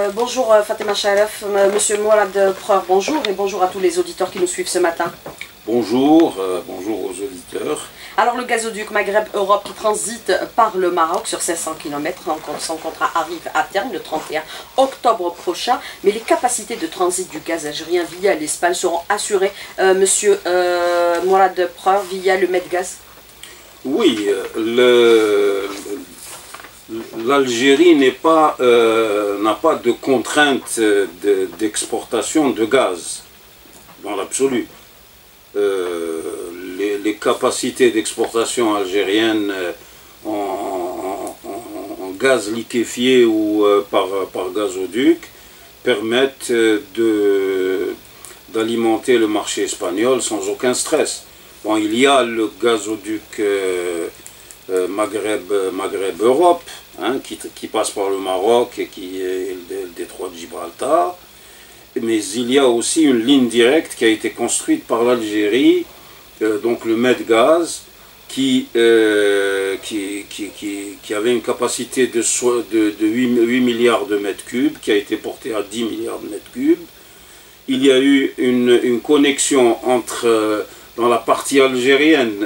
Bonjour Fatima Chalef, Monsieur Mourad Preur, bonjour et bonjour à tous les auditeurs qui nous suivent ce matin. Bonjour, bonjour aux auditeurs. Alors le gazoduc Maghreb-Europe qui transite par le Maroc sur 500 km, son contrat arrive à terme le 31 octobre prochain, mais les capacités de transit du gaz algérien via l'Espagne seront assurées, Monsieur Mourad Preur, via le Medgaz? Oui, l'Algérie n'a pas de contrainte d'exportation de gaz, dans l'absolu. Les capacités d'exportation algériennes en gaz liquéfié ou par gazoduc permettent d'alimenter le marché espagnol sans aucun stress. Bon, il y a le gazoduc Maghreb-Europe, hein, qui passe par le Maroc et qui est le détroit de Gibraltar, mais il y a aussi une ligne directe qui a été construite par l'Algérie, donc le Medgaz, qui avait une capacité de 8 milliards de mètres cubes, qui a été portée à 10 milliards de mètres cubes. Il y a eu une connexion entre dans la partie algérienne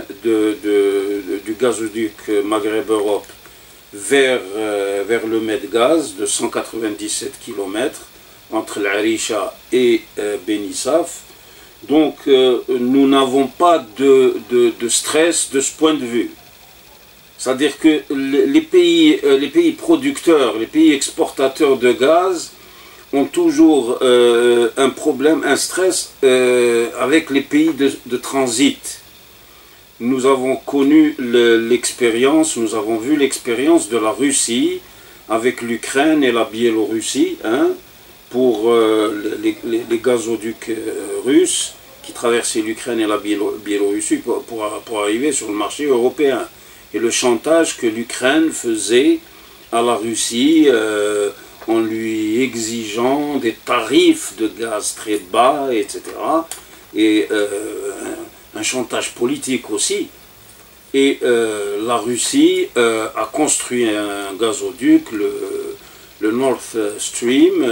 du gazoduc Maghreb-Europe vers le Medgaz de 197 km entre l'Arisha et Benissaf. Donc nous n'avons pas de stress de ce point de vue. C'est-à-dire que les pays producteurs, les pays exportateurs de gaz ont toujours un problème, un stress avec les pays de transit. Nous avons connu l'expérience, nous avons vu l'expérience de la Russie avec l'Ukraine et la Biélorussie, hein, pour les gazoducs russes qui traversaient l'Ukraine et la Biélorussie pour arriver sur le marché européen. Et le chantage que l'Ukraine faisait à la Russie en lui exigeant des tarifs de gaz très bas, etc. Et un chantage politique aussi. Et la Russie a construit un gazoduc, le North Stream,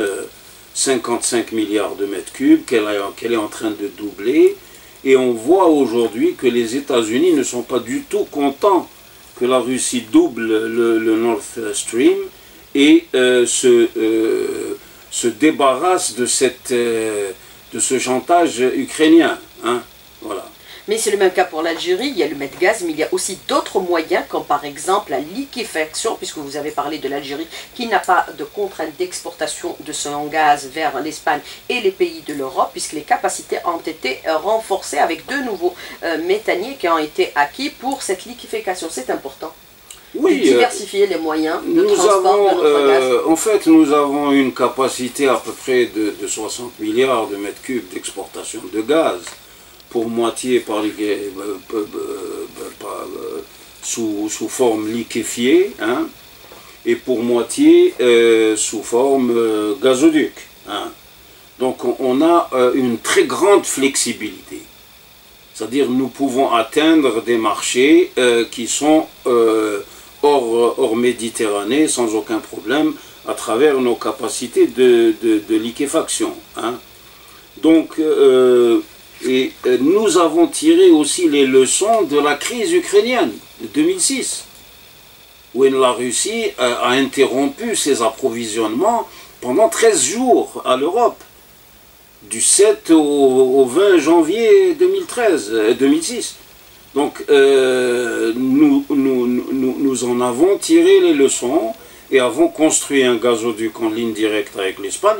55 milliards de mètres cubes, qu'elle est en train de doubler. Et on voit aujourd'hui que les États-Unis ne sont pas du tout contents que la Russie double le North Stream et se débarrasse de ce chantage ukrainien. Hein, voilà. Mais c'est le même cas pour l'Algérie, il y a le Medgaz, mais il y a aussi d'autres moyens, comme par exemple la liquéfaction, puisque vous avez parlé de l'Algérie, qui n'a pas de contrainte d'exportation de son gaz vers l'Espagne et les pays de l'Europe, puisque les capacités ont été renforcées avec deux nouveaux méthaniers qui ont été acquis pour cette liquéfaction. C'est important. Oui, de diversifier les moyens de transport de notre gaz. En fait, nous avons une capacité à peu près de 60 milliards de mètres cubes d'exportation de gaz, pour moitié sous forme liquéfiée, hein, et pour moitié sous forme gazoduc. Hein. Donc on a une très grande flexibilité. C'est-à-dire nous pouvons atteindre des marchés qui sont hors Méditerranée sans aucun problème à travers nos capacités de liquéfaction. Hein. Donc nous avons tiré aussi les leçons de la crise ukrainienne de 2006, où la Russie a interrompu ses approvisionnements pendant 13 jours à l'Europe, du 7 au 20 janvier 2006. Donc nous en avons tiré les leçons et avons construit un gazoduc en ligne directe avec l'Espagne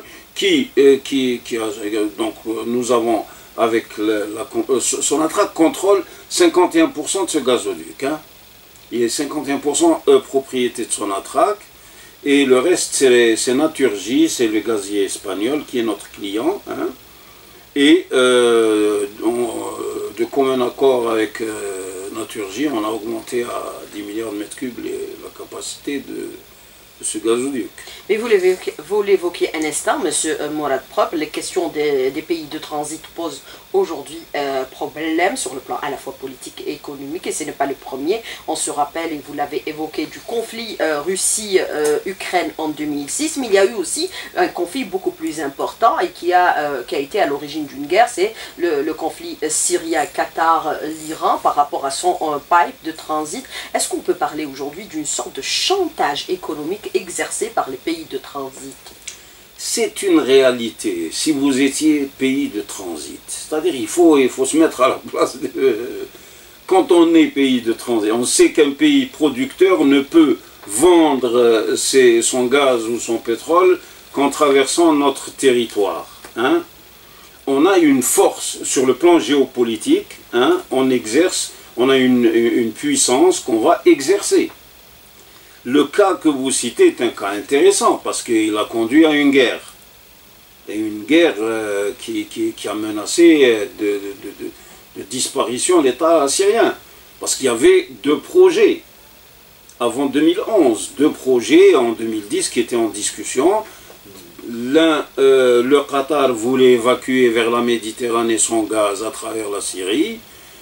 donc nous avons avec Sonatrach contrôle 51% de ce gazoduc. Hein. Il est 51% propriété de Sonatrach et le reste c'est Naturgy, c'est le gazier espagnol qui est notre client. Hein. Et de commun accord avec Naturgy, on a augmenté à 10 milliards de mètres cubes la capacité ce gazoduc. Mais vous l'évoquiez un instant, M. Mourad Prop, les questions des pays de transit posent aujourd'hui problème sur le plan à la fois politique et économique, et ce n'est pas le premier. On se rappelle, et vous l'avez évoqué, du conflit Russie-Ukraine en 2006, mais il y a eu aussi un conflit beaucoup plus important et qui a été à l'origine d'une guerre, c'est le conflit syrien-Qatar-l'Iran par rapport à son pipe de transit. Est-ce qu'on peut parler aujourd'hui d'une sorte de chantage économique exercé par les pays de transit? C'est une réalité. Si vous étiez pays de transit, c'est-à-dire il faut se mettre à la place de... Quand on est pays de transit, on sait qu'un pays producteur ne peut vendre son gaz ou son pétrole qu'en traversant notre territoire. Hein? On a une force sur le plan géopolitique, hein? On a une puissance qu'on va exercer. Le cas que vous citez est un cas intéressant parce qu'il a conduit à une guerre. Et une guerre qui a menacé de disparition l'État syrien. Parce qu'il y avait deux projets avant 2011. Deux projets en 2010 qui étaient en discussion. L'un, le Qatar voulait évacuer vers la Méditerranée son gaz à travers la Syrie.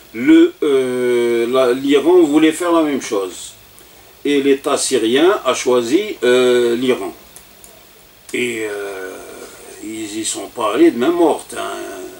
L'Iran voulait faire la même chose. Et l'État syrien a choisi l'Iran. Et ils y sont pas allés de main morte. Hein.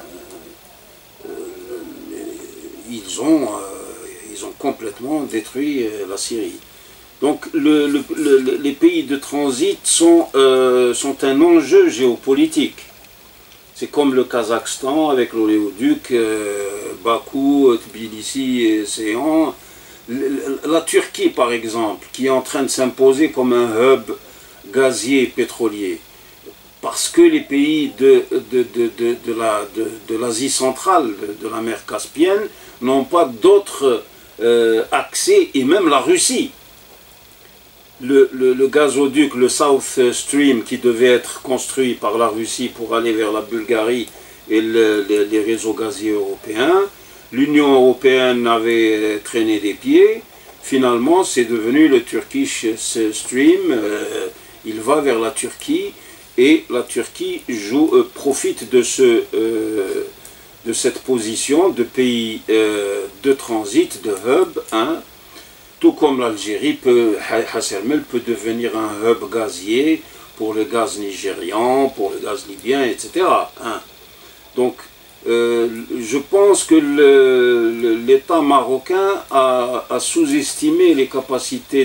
Ils ont complètement détruit la Syrie. Donc les pays de transit sont un enjeu géopolitique. C'est comme le Kazakhstan avec l'oléoduc, Bakou, Tbilissi et Ceyhan. La Turquie, par exemple, qui est en train de s'imposer comme un hub gazier et pétrolier, parce que les pays de l'Asie centrale, de la mer Caspienne, n'ont pas d'autres accès, et même la Russie. Le gazoduc, le South Stream, qui devait être construit par la Russie pour aller vers la Bulgarie et les réseaux gaziers européens, l'Union européenne avait traîné des pieds. Finalement, c'est devenu le Turkish Stream. Il va vers la Turquie et la Turquie profite de cette position de pays de transit, de hub. Hein. Tout comme l'Algérie, Ras El-Mel peut devenir un hub gazier pour le gaz nigérian, pour le gaz libyen, etc. Hein. Donc, je pense que l'État marocain a sous-estimé les capacités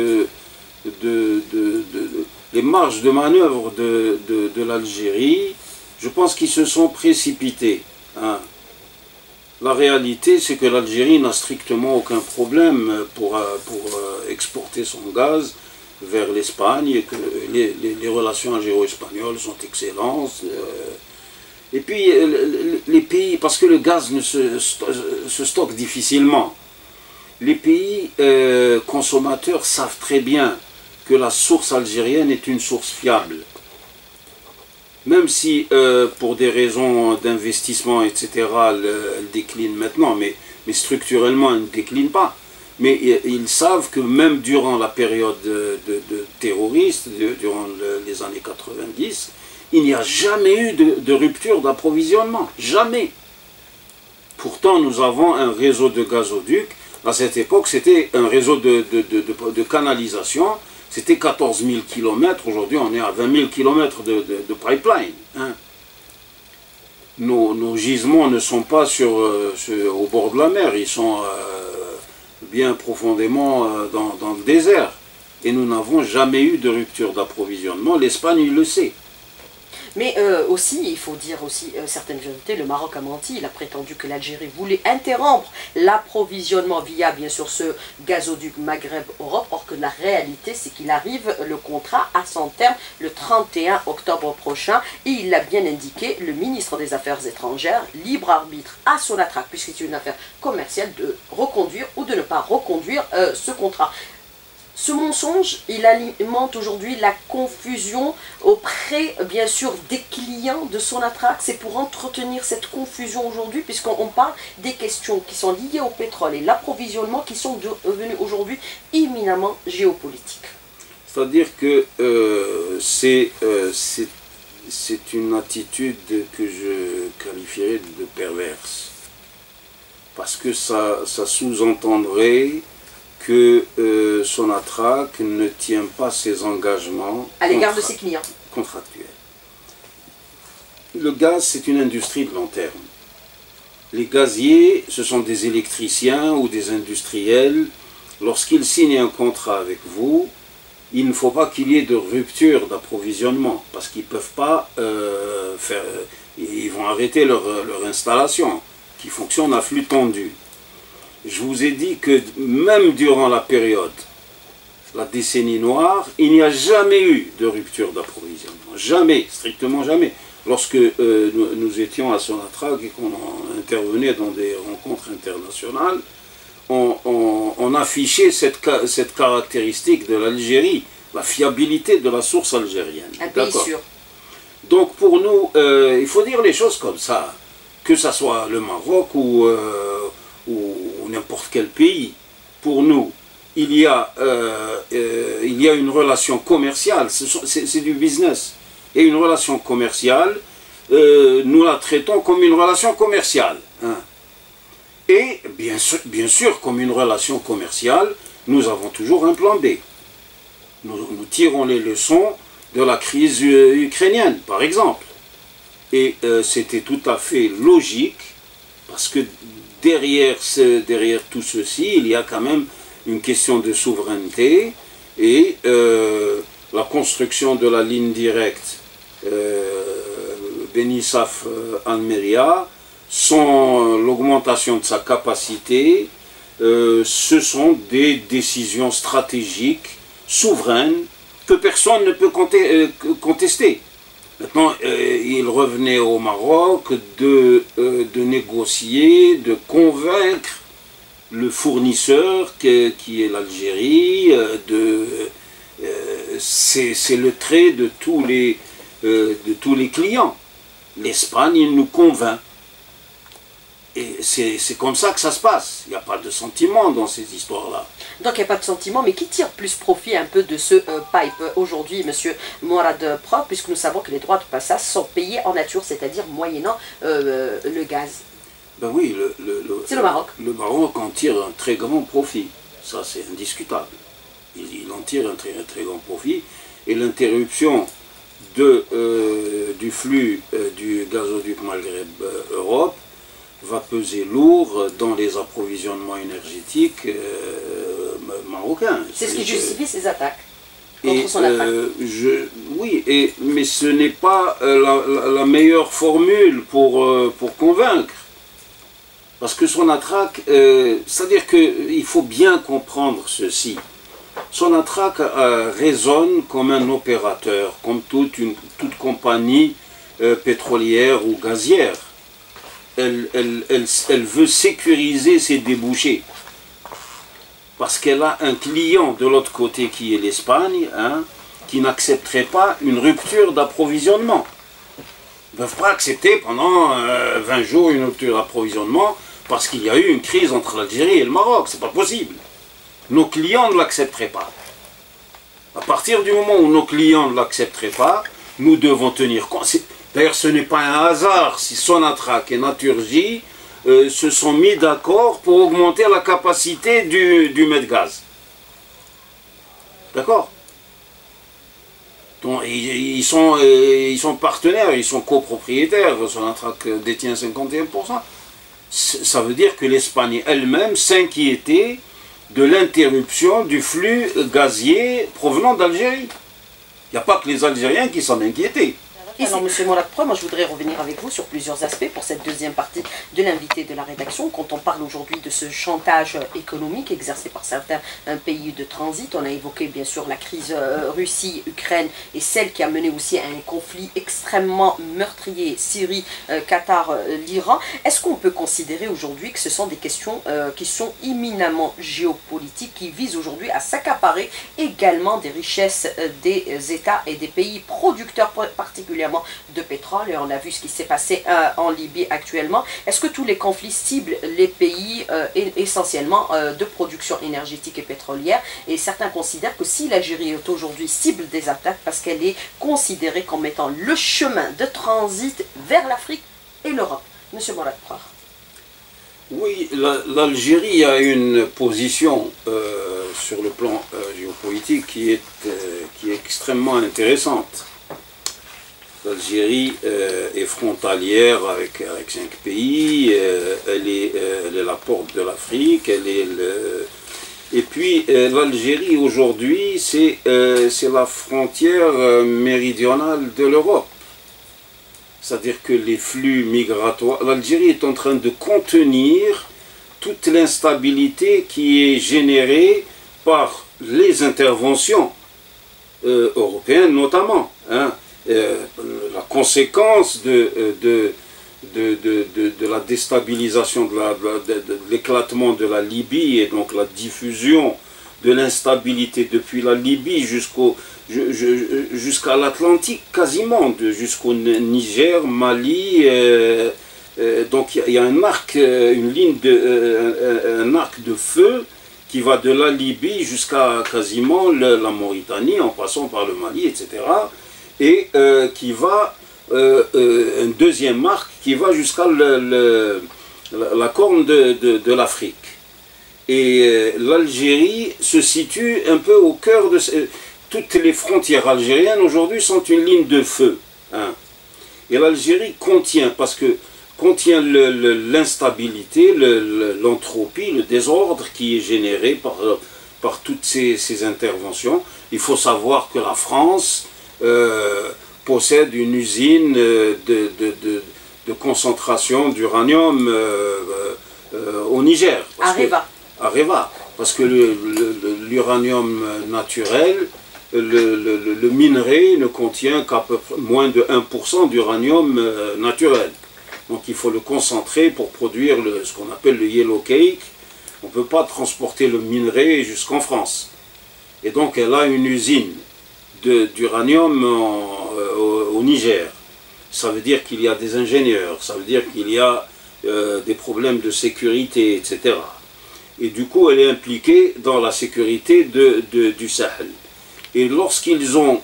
les marges de manœuvre de l'Algérie. Je pense qu'ils se sont précipités. Hein. La réalité, c'est que l'Algérie n'a strictement aucun problème pour exporter son gaz vers l'Espagne et que les relations algéro-espagnoles sont excellentes. Et puis, les pays, parce que le gaz se stocke difficilement, les pays consommateurs savent très bien que la source algérienne est une source fiable. Même si, pour des raisons d'investissement, etc., elle décline maintenant, mais structurellement, elle ne décline pas. Mais ils savent que même durant la période de terroristes, durant les années 90, il n'y a jamais eu de rupture d'approvisionnement. Jamais. Pourtant, nous avons un réseau de gazoducs. À cette époque, c'était un réseau de canalisation. C'était 14 000 km. Aujourd'hui, on est à 20 000 km de pipeline. Hein. Nos gisements ne sont pas au bord de la mer. Ils sont bien profondément dans le désert. Et nous n'avons jamais eu de rupture d'approvisionnement. L'Espagne, il le sait. Mais aussi, il faut dire aussi certaines vérités, le Maroc a menti, il a prétendu que l'Algérie voulait interrompre l'approvisionnement via bien sûr ce gazoduc Maghreb-Europe, or que la réalité c'est qu'il arrive le contrat à son terme le 31 octobre prochain et il l'a bien indiqué, le ministre des Affaires étrangères, libre arbitre à Sonatrach, puisque c'est une affaire commerciale, de reconduire ou de ne pas reconduire ce contrat. Ce mensonge, il alimente aujourd'hui la confusion auprès, bien sûr, des clients de Sonatrach. C'est pour entretenir cette confusion aujourd'hui, puisqu'on parle des questions qui sont liées au pétrole et l'approvisionnement qui sont devenues aujourd'hui éminemment géopolitiques. C'est-à-dire que c'est une attitude que je qualifierais de perverse. Parce que ça sous-entendrait que Sonatrach ne tient pas ses engagements à l'égard de ses clients contractuels. Le gaz, c'est une industrie de long terme. Les gaziers, ce sont des électriciens ou des industriels. Lorsqu'ils signent un contrat avec vous, il ne faut pas qu'il y ait de rupture d'approvisionnement, parce qu'ils ne peuvent pas ils vont arrêter leur installation, qui fonctionne à flux tendu. Je vous ai dit que même durant la période, la décennie noire, il n'y a jamais eu de rupture d'approvisionnement. Jamais, strictement jamais. Lorsque nous étions à Sonatrach et qu'on intervenait dans des rencontres internationales, on affichait cette caractéristique de l'Algérie, la fiabilité de la source algérienne. Un pays sûr. Donc pour nous, il faut dire les choses comme ça, que ce soit le Maroc ou n'importe quel pays. Pour nous, il y a une relation commerciale, c'est du business. Et une relation commerciale, nous la traitons comme une relation commerciale. Hein. Et bien sûr, comme une relation commerciale, nous avons toujours un plan B. Nous tirons les leçons de la crise ukrainienne, par exemple. Et c'était tout à fait logique, parce que derrière tout ceci, il y a quand même une question de souveraineté, et la construction de la ligne directe Benissaf-Almeria, l'augmentation de sa capacité, ce sont des décisions stratégiques, souveraines, que personne ne peut contester. Maintenant, il revenait au Maroc de négocier, de convaincre le fournisseur qui est l'Algérie. C'est le trait de tous les clients. L'Espagne, il nous convainc. Et c'est comme ça que ça se passe. Il n'y a pas de sentiment dans ces histoires-là. Donc il n'y a pas de sentiment, mais qui tire plus profit un peu de ce pipe aujourd'hui, M. Mourad Prop, puisque nous savons que les droits de passage sont payés en nature, c'est-à-dire moyennant le gaz. Ben oui, c'est le Maroc. Le Maroc en tire un très grand profit. Ça, c'est indiscutable. Il en tire un très grand profit. Et l'interruption du flux du gazoduc Maghreb-Europe va peser lourd dans les approvisionnements énergétiques marocains. C'est ce qui justifie ces attaques contre son attaque. Oui, mais ce n'est pas la meilleure formule pour convaincre. Parce que Sonatrach, c'est-à-dire qu'il faut bien comprendre ceci. Sonatrach résonne comme un opérateur, comme toute compagnie pétrolière ou gazière. Elle veut sécuriser ses débouchés. Parce qu'elle a un client de l'autre côté qui est l'Espagne, hein, qui n'accepterait pas une rupture d'approvisionnement. Ils ne peuvent pas accepter pendant 20 jours une rupture d'approvisionnement parce qu'il y a eu une crise entre l'Algérie et le Maroc. C'est pas possible. Nos clients ne l'accepteraient pas. À partir du moment où nos clients ne l'accepteraient pas, nous devons tenir compte. D'ailleurs, ce n'est pas un hasard si Sonatrach et Naturgy se sont mis d'accord pour augmenter la capacité du Medgaz. D'accord? Donc, ils sont partenaires, ils sont copropriétaires. Sonatrach détient 51%. Ça veut dire que l'Espagne elle-même s'inquiétait de l'interruption du flux gazier provenant d'Algérie. Il n'y a pas que les Algériens qui s'en inquiétaient. Alors, M. Mourad Prop, moi je voudrais revenir avec vous sur plusieurs aspects pour cette deuxième partie de l'invité de la rédaction. Quand on parle aujourd'hui de ce chantage économique exercé par certains pays de transit, on a évoqué bien sûr la crise Russie-Ukraine et celle qui a mené aussi à un conflit extrêmement meurtrier, Syrie, Qatar, l'Iran. Est-ce qu'on peut considérer aujourd'hui que ce sont des questions qui sont éminemment géopolitiques, qui visent aujourd'hui à s'accaparer également des richesses des États et des pays producteurs particulièrement essentiellement de pétrole, et on a vu ce qui s'est passé en Libye actuellement. Est-ce que tous les conflits ciblent les pays essentiellement de production énergétique et pétrolière? Et certains considèrent que si l'Algérie est aujourd'hui cible des attaques, parce qu'elle est considérée comme étant le chemin de transit vers l'Afrique et l'Europe. Monsieur Mourad Prah. Oui, l'Algérie a une position sur le plan géopolitique qui est extrêmement intéressante. L'Algérie est frontalière avec 5 pays, elle est la porte de l'Afrique, et puis l'Algérie aujourd'hui c'est la frontière méridionale de l'Europe. C'est-à-dire que les flux migratoires, l'Algérie est en train de contenir toute l'instabilité qui est générée par les interventions européennes notamment. Hein. La conséquence de la déstabilisation, de l'éclatement de la Libye, et donc la diffusion de l'instabilité depuis la Libye jusqu'à l'Atlantique quasiment, jusqu'au Niger, Mali, donc il y a un arc, un arc de feu qui va de la Libye jusqu'à quasiment la Mauritanie, en passant par le Mali, etc. Et qui va, un deuxième arc qui va jusqu'à la corne de l'Afrique. Et l'Algérie se situe un peu au cœur de... Toutes les frontières algériennes aujourd'hui sont une ligne de feu. Hein. Et l'Algérie contient l'instabilité, l'entropie, le désordre qui est généré par toutes ces interventions. Il faut savoir que la France possède une usine de concentration d'uranium au Niger. Areva. Parce que l'uranium naturel, le minerai ne contient qu'à peu près moins de 1% d'uranium naturel. Donc il faut le concentrer pour produire ce qu'on appelle le yellow cake. On ne peut pas transporter le minerai jusqu'en France. Et donc elle a une usine d'uranium au Niger. Ça veut dire qu'il y a des ingénieurs, ça veut dire qu'il y a des problèmes de sécurité, etc. Et du coup, elle est impliquée dans la sécurité du Sahel. Et lorsqu'ils ont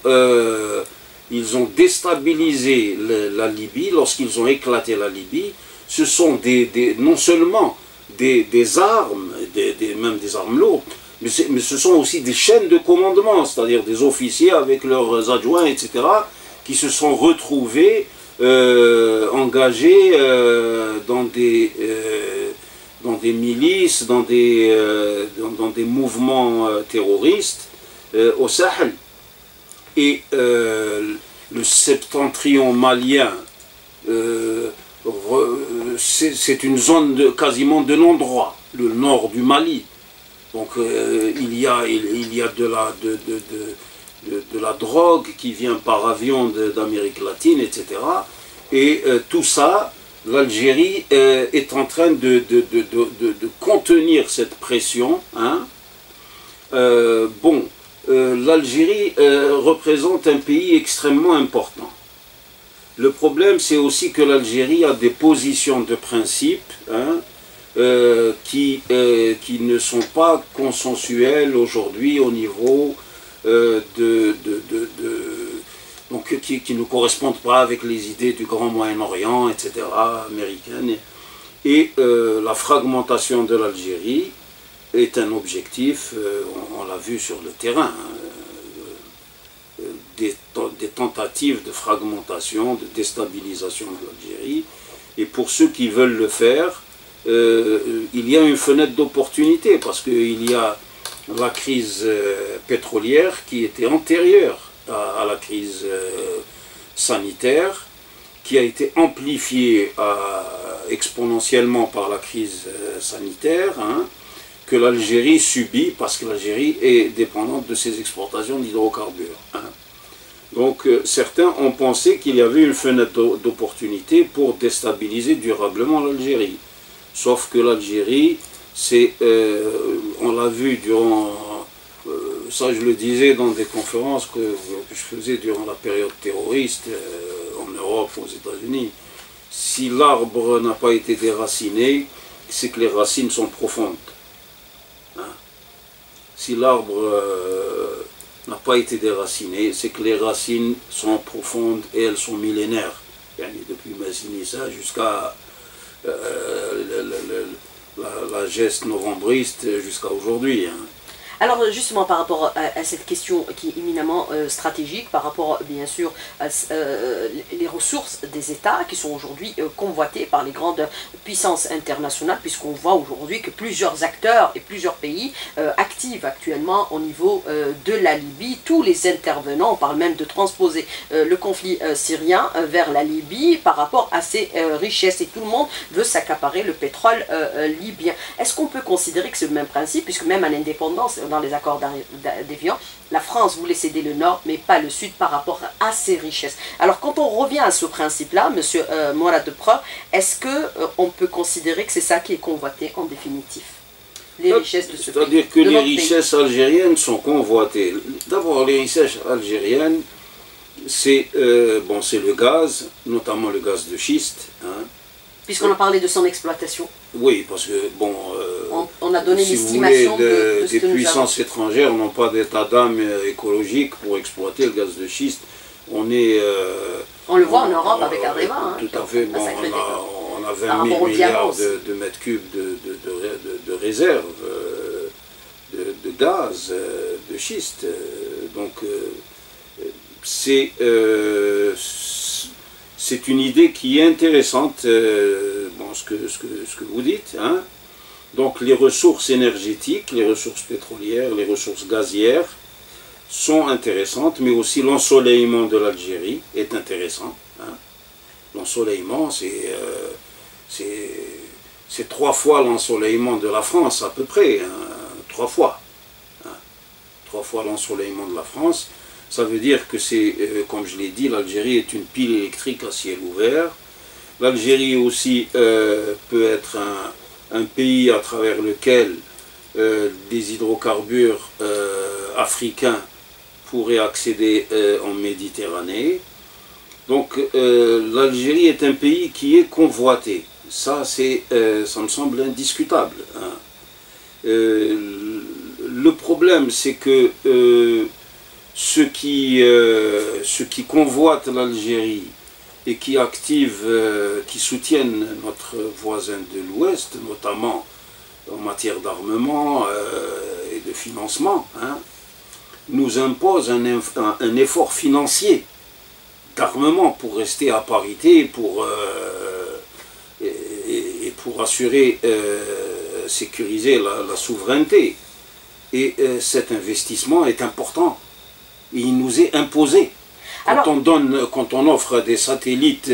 déstabilisé la Libye, lorsqu'ils ont éclaté la Libye, ce sont non seulement des armes, même des armes lourdes, mais ce sont aussi des chaînes de commandement, c'est-à-dire des officiers avec leurs adjoints, etc., qui se sont retrouvés engagés dans des milices, dans des mouvements terroristes au Sahel. Et le septentrion malien, c'est une zone quasiment de non-droit, le nord du Mali. Donc il y a de la drogue qui vient par avion d'Amérique latine, etc. Et tout ça, l'Algérie est en train de contenir cette pression. Hein. L'Algérie représente un pays extrêmement important. Le problème, c'est aussi que l'Algérie a des positions de principe, hein, qui ne sont pas consensuelles aujourd'hui au niveau donc qui ne correspondent pas avec les idées du Grand Moyen-Orient, etc., américaines. Et la fragmentation de l'Algérie est un objectif, on l'a vu sur le terrain, hein, des tentatives de fragmentation, de déstabilisation de l'Algérie. Et pour ceux qui veulent le faire, il y a une fenêtre d'opportunité, parce qu'il y a la crise pétrolière qui était antérieure à la crise sanitaire, qui a été amplifiée exponentiellement par la crise sanitaire, hein, que l'Algérie subit parce que l'Algérie est dépendante de ses exportations d'hydrocarbures. Hein. Donc certains ont pensé qu'il y avait une fenêtre d'opportunité pour déstabiliser durablement l'Algérie. Sauf que l'Algérie, on l'a vu durant, ça je le disais dans des conférences que je faisais durant la période terroriste en Europe, aux États-Unis. Si l'arbre n'a pas été déraciné, c'est que les racines sont profondes. Hein? Si l'arbre n'a pas été déraciné, c'est que les racines sont profondes et elles sont millénaires. Depuis Massinissa jusqu'à la geste novembriste jusqu'à aujourd'hui. Hein. Alors justement par rapport à cette question qui est éminemment stratégique, par rapport bien sûr à les ressources des États qui sont aujourd'hui convoitées par les grandes puissances internationales, puisqu'on voit aujourd'hui que plusieurs acteurs et plusieurs pays activent actuellement au niveau de la Libye, tous les intervenants, on parle même de transposer le conflit syrien vers la Libye par rapport à ses richesses, et tout le monde veut s'accaparer le pétrole libyen. Est-ce qu'on peut considérer que c'est le même principe, puisque même à l'indépendance, dans les accords d'Évian, la France voulait céder le nord, mais pas le sud par rapport à ses richesses. Alors quand on revient à ce principe-là, M. Morad de Preur, est-ce qu'on peut considérer que c'est ça qui est convoité en définitif? Les richesses de ce pays. C'est-à-dire que les richesses algériennes sont convoitées. D'abord, les richesses algériennes, c'est le gaz, notamment le gaz de schiste. Hein. Puisqu'on a parlé de son exploitation. Oui, parce que, on a donné si l'estimation de ce des que nous puissances étrangères n'ont pas d'état d'âme écologique pour exploiter le gaz de schiste. On le voit en Europe avec Areva. Hein, tout à fait. On a 20 000 milliards de mètres cubes de réserves de gaz de schiste. Donc, c'est une idée qui est intéressante, ce que vous dites. Hein. Donc les ressources énergétiques, les ressources pétrolières, les ressources gazières sont intéressantes, mais aussi l'ensoleillement de l'Algérie est intéressant. Hein. L'ensoleillement, c'est 3 fois l'ensoleillement de la France à peu près, hein, 3 fois. Hein. 3 fois l'ensoleillement de la France. Ça veut dire que c'est, comme je l'ai dit, l'Algérie est une pile électrique à ciel ouvert. L'Algérie aussi peut être un pays à travers lequel des hydrocarbures africains pourraient accéder en Méditerranée. Donc l'Algérie est un pays qui est convoité. Ça me semble indiscutable. Hein. Le problème, c'est que ceux qui convoitent l'Algérie et qui qui soutiennent notre voisin de l'Ouest, notamment en matière d'armement et de financement, hein, nous imposent un effort financier d'armement pour rester à parité et pour assurer, sécuriser la souveraineté. Et cet investissement est important. Il nous est imposé. Quand on offre des satellites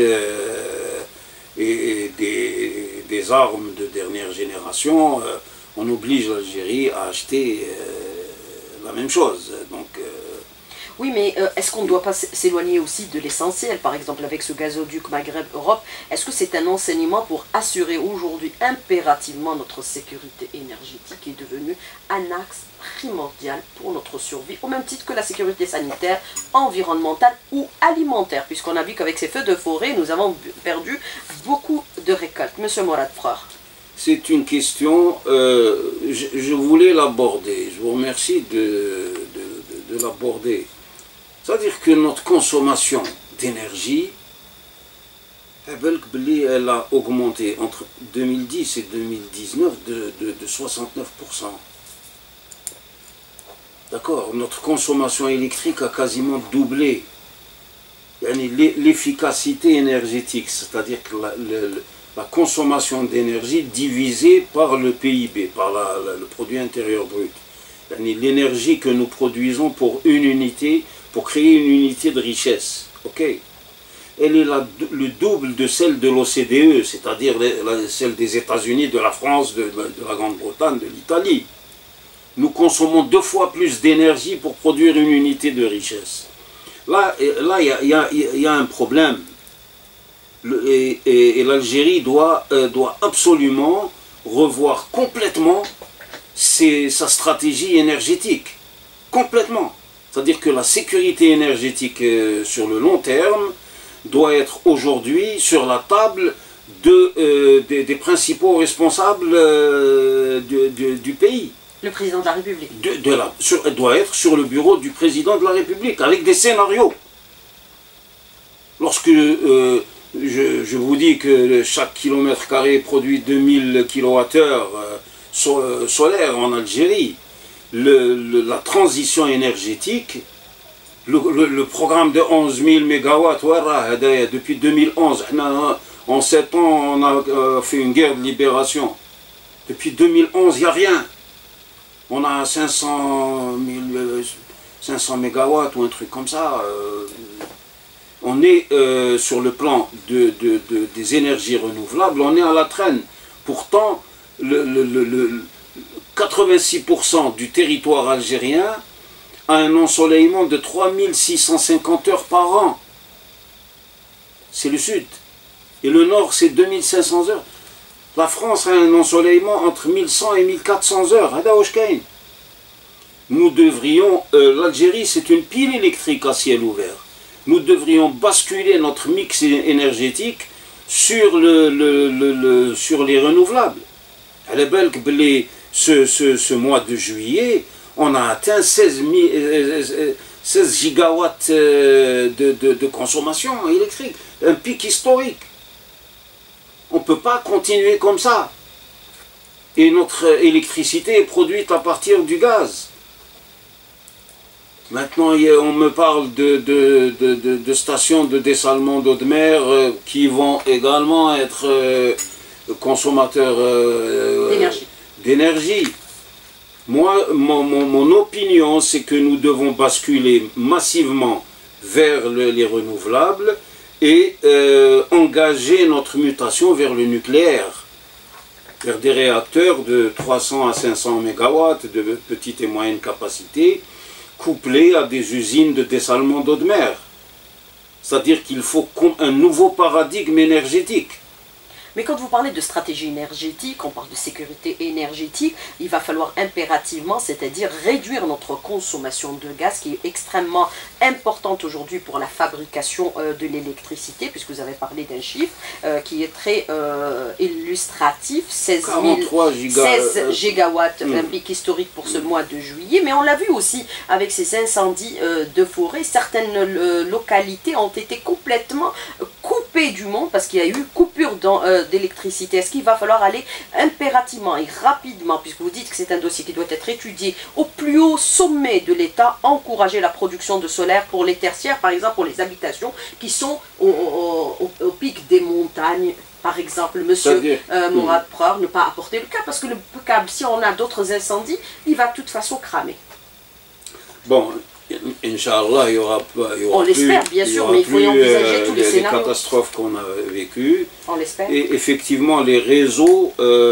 et des armes de dernière génération, on oblige l'Algérie à acheter la même chose. Donc, oui, mais est-ce qu'on ne doit pas s'éloigner aussi de l'essentiel, par exemple avec ce gazoduc Maghreb-Europe? Est-ce que c'est un enseignement pour assurer aujourd'hui impérativement notre sécurité énergétique qui est devenue un axe primordial pour notre survie, au même titre que la sécurité sanitaire, environnementale ou alimentaire, puisqu'on a vu qu'avec ces feux de forêt, nous avons perdu beaucoup de récoltes. Monsieur Morad Preur. C'est une question, je voulais l'aborder, je vous remercie de l'aborder. C'est-à-dire que notre consommation d'énergie, elle a augmenté entre 2010 et 2019 de 69%. D'accord, notre consommation électrique a quasiment doublé. L'efficacité énergétique, c'est-à-dire que la consommation d'énergie divisée par le PIB, par le produit intérieur brut. L'énergie que nous produisons pour créer une unité de richesse, ok, elle est le double de celle de l'OCDE, c'est-à-dire celle des États-Unis, de la France, de la Grande-Bretagne, de l'Italie. Nous consommons 2 fois plus d'énergie pour produire une unité de richesse. Là, il y a un problème. Et l'Algérie doit absolument revoir complètement sa stratégie énergétique. Complètement. C'est-à-dire que la sécurité énergétique sur le long terme doit être aujourd'hui sur la table des principaux responsables du pays. Le président de la République. Doit être sur le bureau du président de la République, avec des scénarios. Lorsque je vous dis que chaque kilomètre carré produit 2000 kWh solaires en Algérie, la transition énergétique, le programme de 11 000 MW, depuis 2011, en 7 ans, on a fait une guerre de libération. Depuis 2011, il n'y a rien. On a 500 MW ou un truc comme ça. On est sur le plan des énergies renouvelables, on est à la traîne. Pourtant, 86% du territoire algérien a un ensoleillement de 3650 heures par an. C'est le sud. Et le nord, c'est 2500 heures. La France a un ensoleillement entre 1100 et 1400 heures. Nous devrions, l'Algérie, c'est une pile électrique à ciel ouvert. Nous devrions basculer notre mix énergétique sur sur les renouvelables. À la belle, ce mois de juillet, on a atteint 16 gigawatts de consommation électrique, un pic historique. On ne peut pas continuer comme ça. Et notre électricité est produite à partir du gaz. Maintenant, on me parle de stations de dessalement d'eau de mer qui vont également être consommateurs d'énergie. Moi, mon opinion, c'est que nous devons basculer massivement vers les renouvelables et engager notre mutation vers le nucléaire, vers des réacteurs de 300 à 500 MW de petite et moyenne capacité, couplés à des usines de dessalement d'eau de mer. C'est-à-dire qu'il faut un nouveau paradigme énergétique. Mais quand vous parlez de stratégie énergétique, on parle de sécurité énergétique, il va falloir impérativement, c'est-à-dire réduire notre consommation de gaz qui est extrêmement importante aujourd'hui pour la fabrication de l'électricité, puisque vous avez parlé d'un chiffre qui est très illustratif, 16 gigawatts, un pic historique pour ce mois de juillet, mais on l'a vu aussi avec ces incendies de forêt, certaines localités ont été complètement coupées du monde parce qu'il y a eu coupure d'électricité. Est-ce qu'il va falloir aller impérativement et rapidement, puisque vous dites que c'est un dossier qui doit être étudié au plus haut sommet de l'État, encourager la production de solaire pour les tertiaires, par exemple pour les habitations qui sont au pic des montagnes, par exemple, monsieur Mourad Preur, ne pas apporter le câble, parce que le câble, si on a d'autres incendies, il va de toute façon cramer. Bon, Inch'Allah, il y aura on l'espère, bien sûr, mais il faut y envisager tous les scénarios. Les catastrophes qu'on a vécues. On l'espère. Et effectivement, les réseaux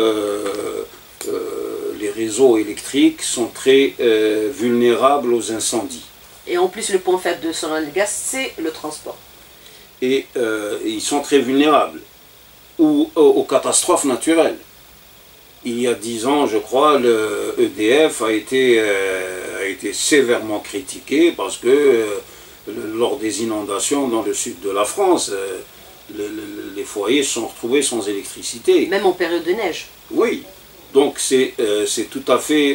électriques sont très vulnérables aux incendies. Et en plus, le point faible de Sonangol, c'est le transport. Et ils sont très vulnérables. Ou aux catastrophes naturelles. Il y a 10 ans, je crois, le EDF a été sévèrement critiqué parce que lors des inondations dans le sud de la France, les foyers se sont retrouvés sans électricité. Même en période de neige. Oui, donc c'est tout à fait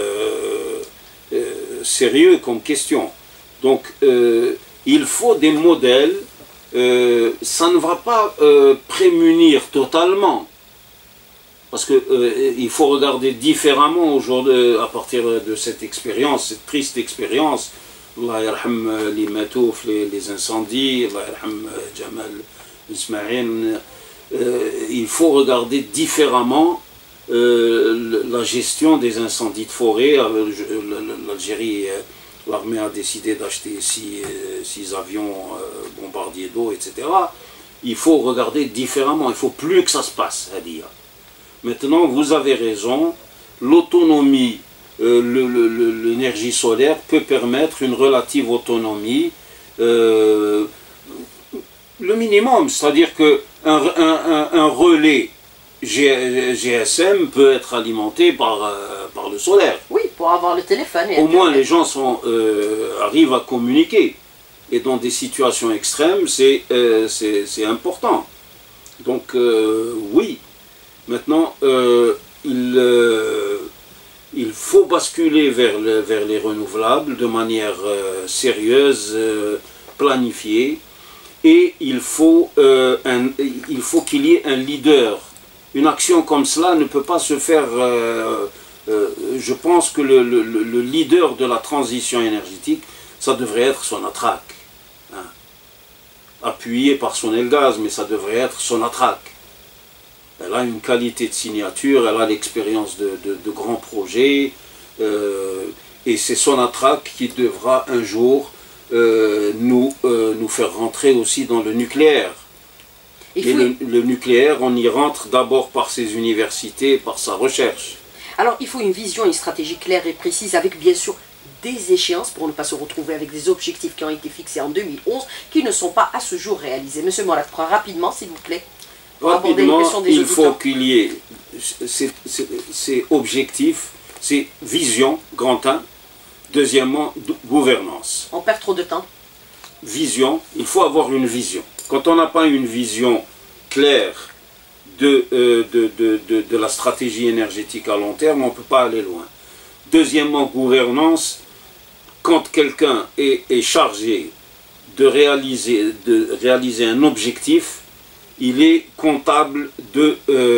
sérieux comme question. Donc il faut des modèles, ça ne va pas prémunir totalement. Parce qu'il faut regarder différemment aujourd'hui, à partir de cette expérience, cette triste expérience. Allah yarham li matouf, les incendies, Allah yarham Jamal Ismaïl. Il faut regarder différemment la gestion des incendies de forêt. L'Algérie, l'armée a décidé d'acheter 6 avions bombardiers d'eau, etc. Il faut regarder différemment, il ne faut plus que ça se passe, Hadia. Maintenant, vous avez raison, l'autonomie, l'énergie solaire peut permettre une relative autonomie, le minimum, c'est-à-dire qu'un relais GSM peut être alimenté par le solaire. Oui, pour avoir le téléphone. Au moins, les gens arrivent à communiquer. et dans des situations extrêmes, c'est important. Donc oui, maintenant il faut basculer vers les renouvelables de manière sérieuse, planifiée, et il faut qu'il y ait un leader. Une action comme cela ne peut pas se faire. Je pense que le leader de la transition énergétique, ça devrait être Sonatrach, hein. Appuyé par Sonelgaz, mais ça devrait être Sonatrach. Elle a une qualité de signature, elle a l'expérience de grands projets, et c'est Sonatrach qui devra un jour nous faire rentrer aussi dans le nucléaire. Et le nucléaire, on y rentre d'abord par ses universités, par sa recherche. Alors il faut une vision, une stratégie claire et précise, avec bien sûr des échéances pour ne pas se retrouver avec des objectifs qui ont été fixés en 2011, qui ne sont pas à ce jour réalisés. Monsieur Mourad, rapidement s'il vous plaît. Rapidement, il faut qu'il y ait ces objectifs, ces visions, grand 1. Deuxièmement, gouvernance. On perd trop de temps. Vision, il faut avoir une vision. Quand on n'a pas une vision claire de la stratégie énergétique à long terme, on ne peut pas aller loin. Deuxièmement, gouvernance, quand quelqu'un est chargé de réaliser un objectif, il est comptable de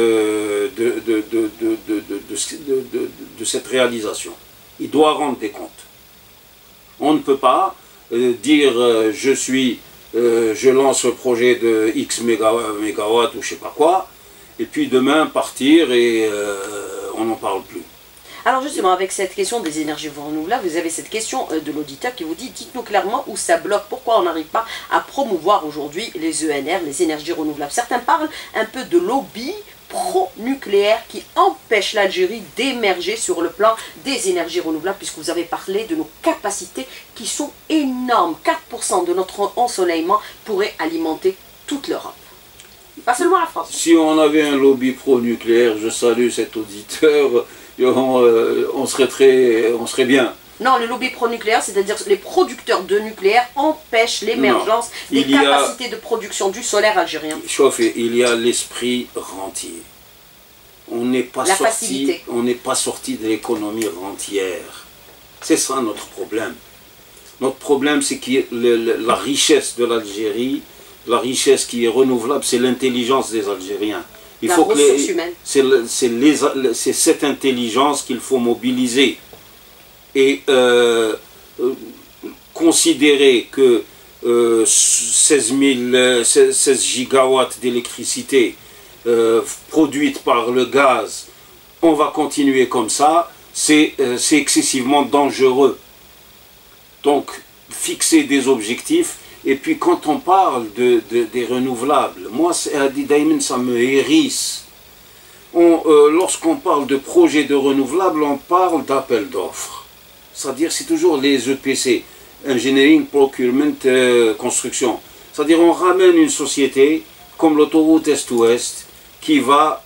cette réalisation. Il doit rendre des comptes. On ne peut pas dire je lance le projet de X mégawatts ou je ne sais pas quoi, et puis demain partir et on n'en parle plus. Alors justement, avec cette question des énergies renouvelables, vous avez cette question de l'auditeur qui vous dit, dites-nous clairement où ça bloque, pourquoi on n'arrive pas à promouvoir aujourd'hui les ENR, les énergies renouvelables. Certains parlent un peu de lobby pro-nucléaire qui empêche l'Algérie d'émerger sur le plan des énergies renouvelables, puisque vous avez parlé de nos capacités qui sont énormes. 4% de notre ensoleillement pourrait alimenter toute l'Europe. Pas seulement la France. Si on avait un lobby pro-nucléaire, je salue cet auditeur, on serait bien. Non, le lobby pro-nucléaire, c'est-à-dire les producteurs de nucléaire empêchent l'émergence des capacités de production du solaire algérien. Chauffé, il y a l'esprit rentier. On n'est pas sorti de l'économie rentière. C'est ça notre problème. Notre problème, c'est que la richesse de l'Algérie, la richesse qui est renouvelable, c'est l'intelligence des Algériens. Il faut que c'est cette intelligence qu'il faut mobiliser. Et considérer que 16 gigawatts d'électricité produite par le gaz, on va continuer comme ça, c'est excessivement dangereux. Donc, fixer des objectifs. Et puis quand on parle des renouvelables, moi ça me hérisse. Lorsqu'on parle de projets de renouvelables, on parle d'appel d'offres. C'est-à-dire c'est toujours les EPC, Engineering, Procurement, Construction. C'est-à-dire on ramène une société comme l'autoroute Est-Ouest qui va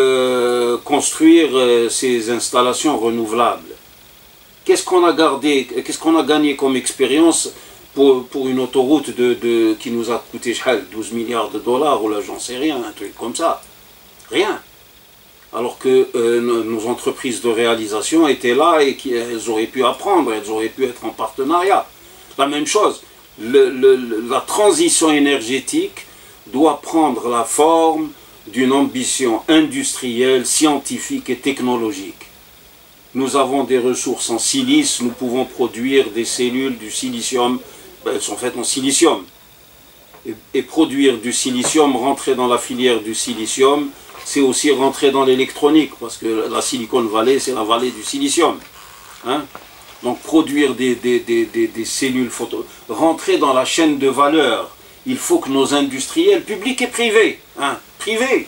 construire ces installations renouvelables. Qu'est-ce qu'on a gagné comme expérience pour une autoroute qui nous a coûté 12 milliards de dollars, ou là j'en sais rien, un truc comme ça. Rien. Alors que nos entreprises de réalisation étaient là et qu'elles auraient pu apprendre, elles auraient pu être en partenariat. La même chose, la transition énergétique doit prendre la forme d'une ambition industrielle, scientifique et technologique. Nous avons des ressources en silice, nous pouvons produire des cellules, du silicium, elles sont faites en silicium. Et produire du silicium, rentrer dans la filière du silicium, c'est aussi rentrer dans l'électronique, parce que la Silicon Valley, c'est la vallée du silicium. Hein? Donc produire des cellules photo, rentrer dans la chaîne de valeur, il faut que nos industriels, publics et privés, privés,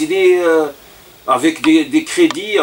avec des crédits,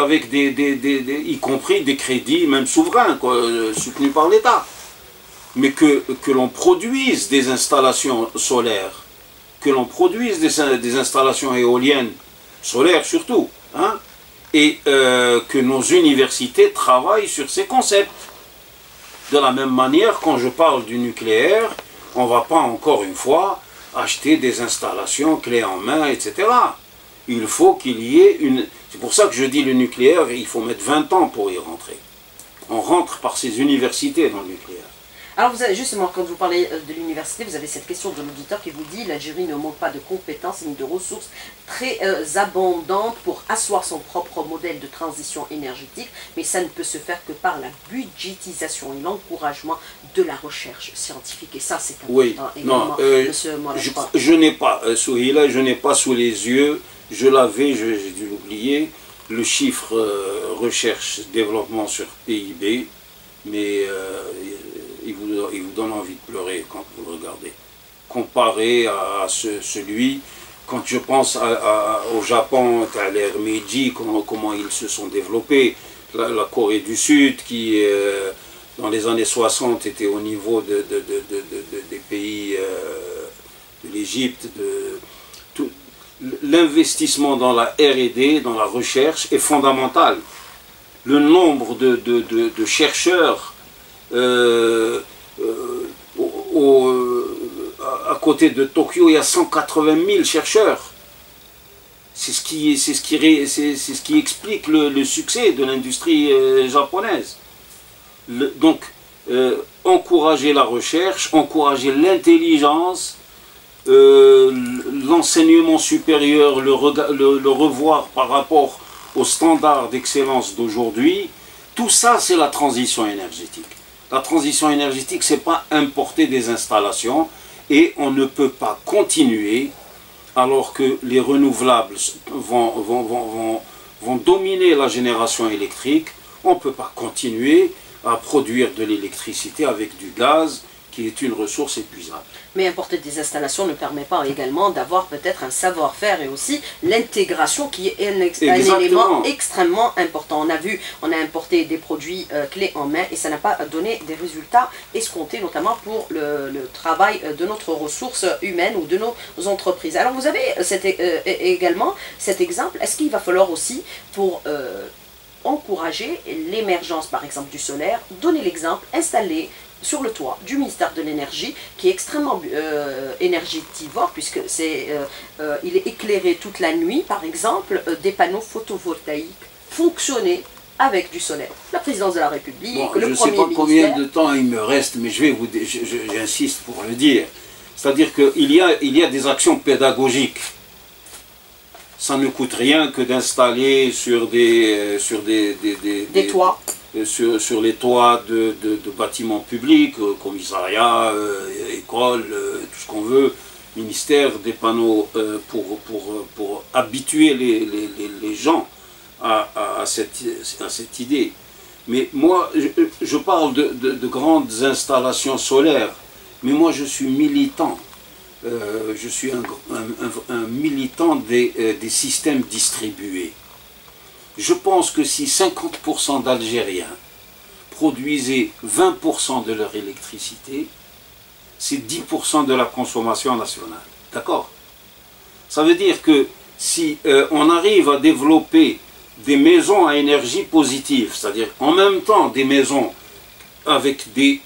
y compris des crédits même souverains, soutenus par l'État, mais que l'on produise des installations solaires, que l'on produise des installations éoliennes, solaires surtout, et que nos universités travaillent sur ces concepts. De la même manière, quand je parle du nucléaire, On ne va pas encore une fois acheter des installations clés en main, etc. Il faut qu'il y ait une... C'est pour ça que je dis le nucléaire, il faut mettre 20 ans pour y rentrer. On rentre par ces universités dans le nucléaire. Alors vous avez justement, quand vous parlez de l'université, vous avez cette question de l'auditeur qui vous dit l'Algérie ne manque pas de compétences ni de ressources très abondantes pour asseoir son propre modèle de transition énergétique, mais ça ne peut se faire que par la budgétisation et l'encouragement de la recherche scientifique. Et ça, c'est important. Oui, également, je n'ai pas, Souhila, je n'ai pas sous les yeux, je l'avais, j'ai dû l'oublier, le chiffre recherche-développement sur PIB, mais il vous donne envie de pleurer quand vous le regardez. Comparé à celui, quand je pense au Japon, à l'ère Meiji, comment ils se sont développés, la Corée du Sud qui, dans les années 60, était au niveau des pays de l'Égypte, l'investissement dans la R&D, dans la recherche est fondamental. Le nombre de chercheurs à côté de Tokyo, il y a 180 000 chercheurs. C'est ce qui explique le succès de l'industrie japonaise. Donc, encourager la recherche, encourager l'intelligence, l'enseignement supérieur, le revoir par rapport aux standards d'excellence d'aujourd'hui, tout ça c'est la transition énergétique. La transition énergétique, c'est pas importer des installations, et on ne peut pas continuer alors que les renouvelables vont dominer la génération électrique. On ne peut pas continuer à produire de l'électricité avec du gaz qui est une ressource épuisable. Mais importer des installations ne permet pas également d'avoir peut-être un savoir-faire et aussi l'intégration qui est un élément extrêmement important. On a vu, on a importé des produits clés en main et ça n'a pas donné des résultats escomptés, notamment pour le travail de notre ressource humaine ou de nos entreprises. Alors vous avez également cet exemple. Est-ce qu'il va falloir aussi, pour encourager l'émergence par exemple du solaire, donner l'exemple, installer sur le toit du ministère de l'énergie, qui est extrêmement énergétivore, puisque il est éclairé toute la nuit, par exemple, des panneaux photovoltaïques fonctionner avec du solaire. La présidence de la République, bon, le je ne Premier sais pas ministère... combien de temps il me reste, mais j'insiste pour le dire. C'est-à-dire qu'il y a des actions pédagogiques. Ça ne coûte rien que d'installer sur des toits. Sur les toits de bâtiments publics, commissariats, écoles, tout ce qu'on veut, ministère, des panneaux pour habituer les gens à cette idée. Mais moi, je parle de grandes installations solaires, mais moi je suis militant. Je suis un militant des systèmes distribués. Je pense que si 50% d'Algériens produisaient 20% de leur électricité, c'est 10% de la consommation nationale. D'accord? Ça veut dire que si on arrive à développer des maisons à énergie positive, c'est-à-dire en même temps des maisons avec qui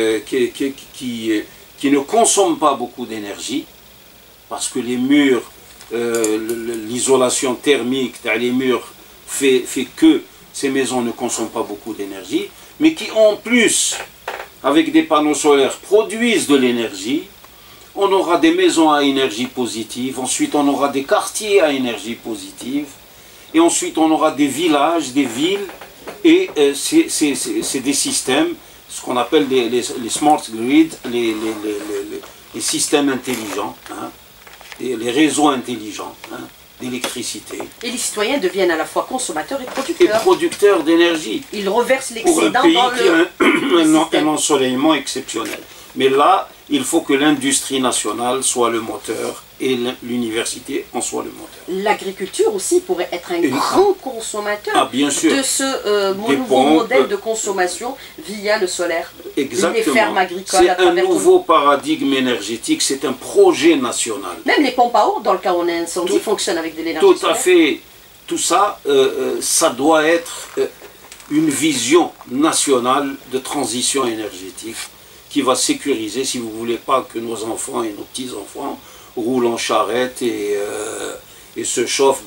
ne consomment pas beaucoup d'énergie, parce que les murs, l'isolation thermique, les murs fait que ces maisons ne consomment pas beaucoup d'énergie, mais qui en plus, avec des panneaux solaires, produisent de l'énergie. On aura des maisons à énergie positive, ensuite on aura des quartiers à énergie positive, et ensuite on aura des villages, des villes, et c'est des systèmes, ce qu'on appelle les smart grids, les systèmes intelligents, hein, les réseaux intelligents, hein, d'électricité. Et les citoyens deviennent à la fois consommateurs et producteurs. Et producteurs d'énergie. Ils reversent l'excédent dans le pays qui a un ensoleillement exceptionnel. Mais là, il faut que l'industrie nationale soit le moteur et l'université en soit le moteur. L'agriculture aussi pourrait être un grand consommateur bien sûr. de ce nouveau modèle de consommation via le solaire. Exactement. Les fermes agricoles. C'est un nouveau paradigme énergétique, c'est un projet national. Même les pompes à eau, dans le cas où on a un incendie, fonctionnent avec de l'énergie solaire. Tout à fait. Tout ça, ça doit être une vision nationale de transition énergétique qui va sécuriser, si vous ne voulez pas que nos enfants et nos petits-enfants roulent en charrette et se chauffent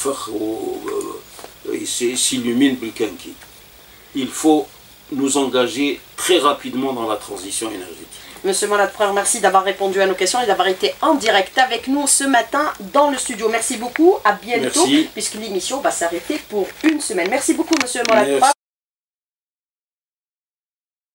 et s'illuminent بالكنكي. Il faut nous engager très rapidement dans la transition énergétique. Monsieur Moulad Preur, merci d'avoir répondu à nos questions et d'avoir été en direct avec nous ce matin dans le studio. Merci beaucoup, à bientôt, Merci. puisque l'émission va s'arrêter pour une semaine. Merci beaucoup, Monsieur Moulad Preur.